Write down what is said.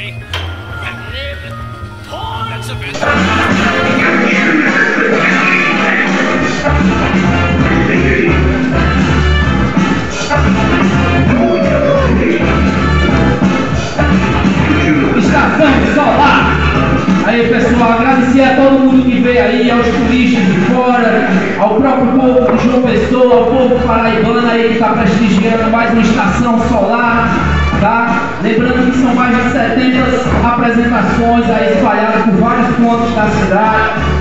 party. That's a bit. Estação Solar. Aí pessoal, agradecer a todo mundo que veio aí, aos turistas de fora, ao próprio povo de João Pessoa, ao povo paraibano aí que está prestigiando mais uma estação solar, tá? Lembrando que são mais de 70 apresentações aí espalhadas por vários pontos da cidade.